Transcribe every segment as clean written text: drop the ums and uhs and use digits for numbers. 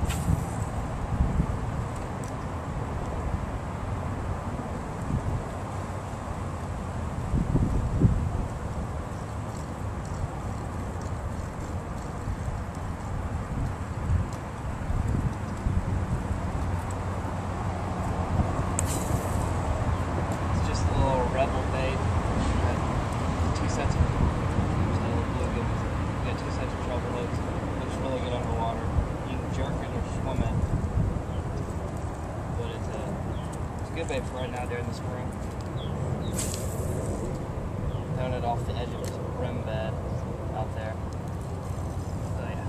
Good bait for right now during the spring. Throwing it off the edge of this rim bed out there. So yeah.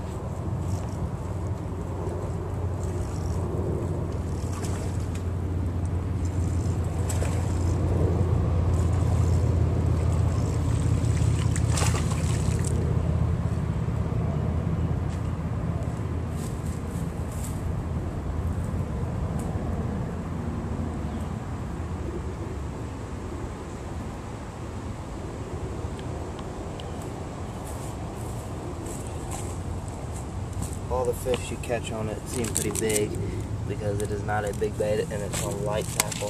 All the fish you catch on it seem pretty big because it is not a big bait and it's on light tackle.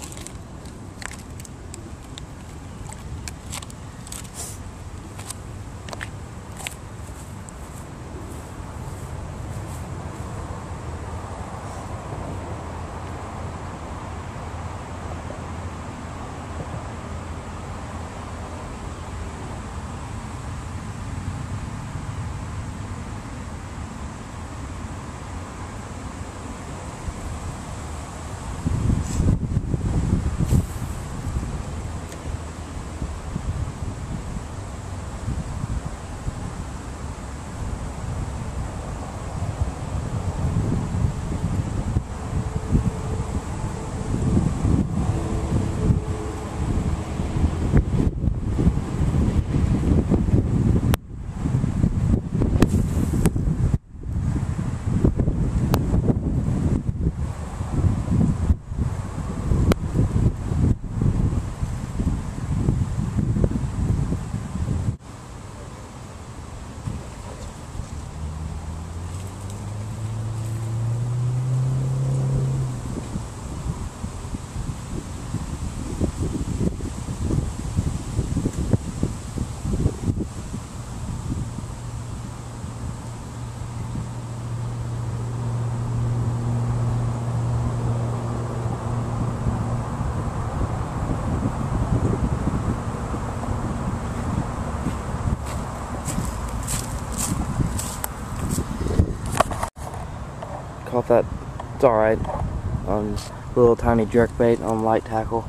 Caught that, it's alright, on little tiny jerkbait on light tackle.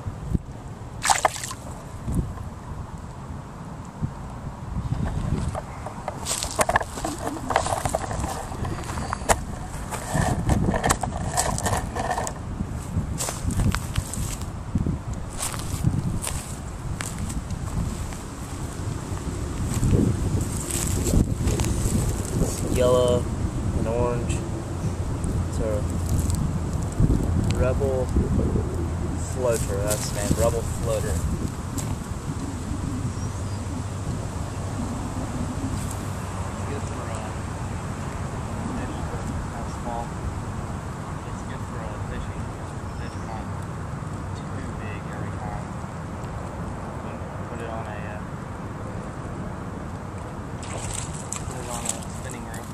Yellow and orange. It's a Rebel Floater, that's the name, Rebel Floater. It's good for maybe kind of small. It's good for fishing. Fish are not too big every time. Put it on a spinning reel.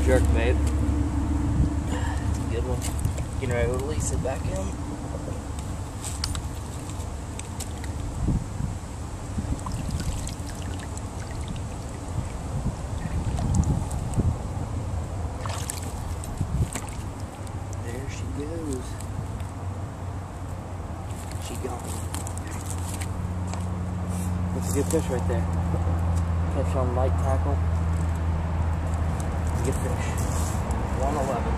jerk bait. Good one. Getting ready to release it back in. There she goes. She gone. That's a good fish right there. Catch on light tackle. Good fish. 111.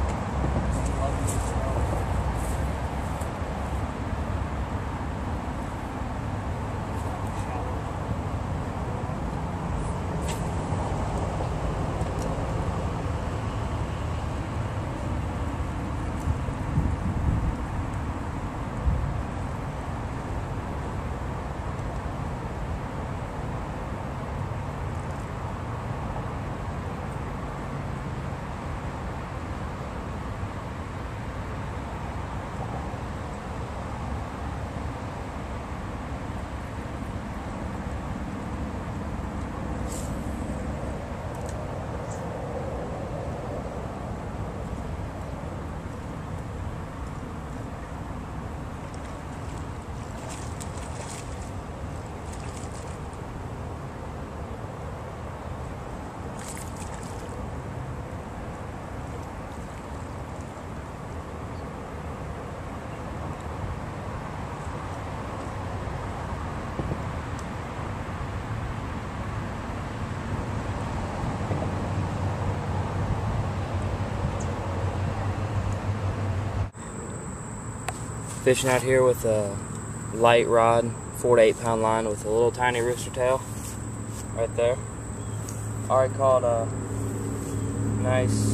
Fishing out here with a light rod, 4 to 8 pound line with a little tiny rooster tail right there. Already caught a nice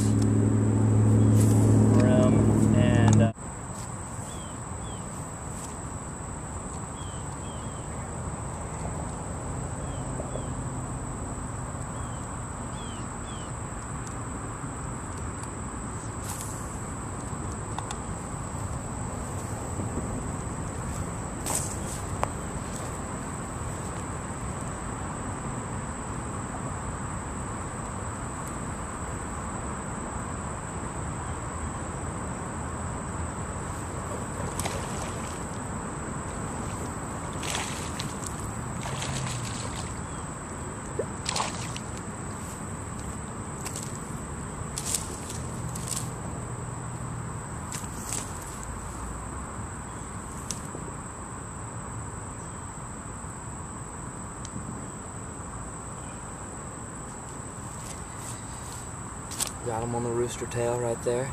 rim and got him on the rooster tail right there.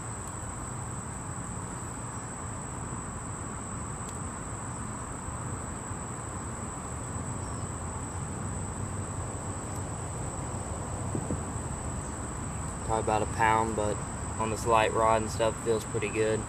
Probably about a pound, but on this light rod and stuff, feels pretty good.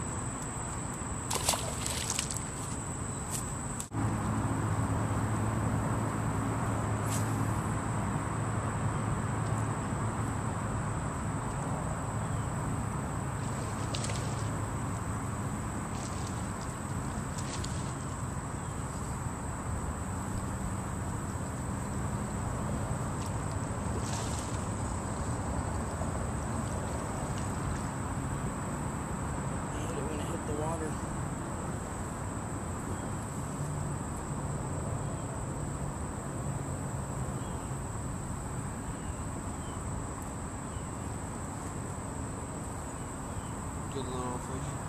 Good little fish.